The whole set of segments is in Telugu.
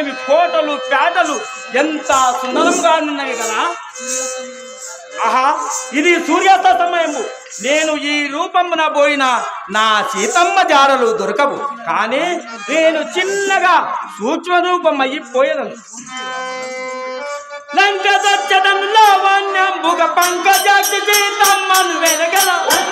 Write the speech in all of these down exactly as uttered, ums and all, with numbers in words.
చూసినవి కోటలు పేటలు ఎంత సుందరంగా ఉన్నాయి కదా. ఆహా, ఇది సూర్యాస్త సమయము. నేను ఈ రూపమున పోయిన నా సీతమ్మ జాడలు దొరకవు, కానీ నేను చిన్నగా సూక్ష్మ రూపం అయిపోయేదను. లంక దచ్చదను లావణ్యంబుగ పంకజాక్షి సీతమ్మను వెనగల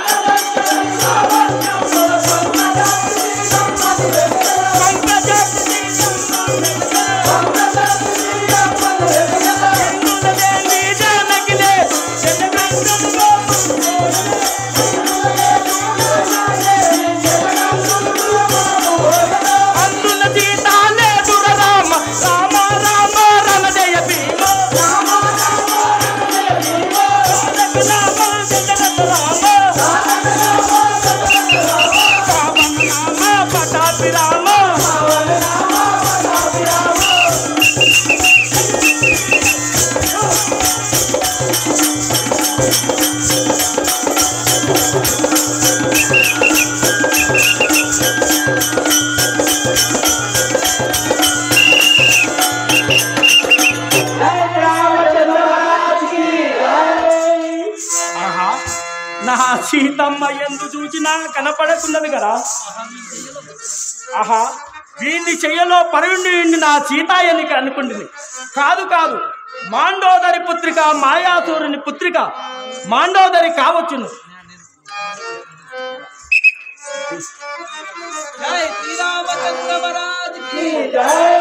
నా సీతమ్మ ఎందు చూచినా కనపడకున్నది కదా. ఆహా, వీడిని చెయ్యలో పరుండి నా సీతాయని అనుకుంటుంది. కాదు కాదు, మాండోదరి పుత్రిక, మాయాసూరుని పుత్రిక మాండోదరి కావచ్చును. జై శ్రీరామచంద్ర మహారాజ్ కి జై.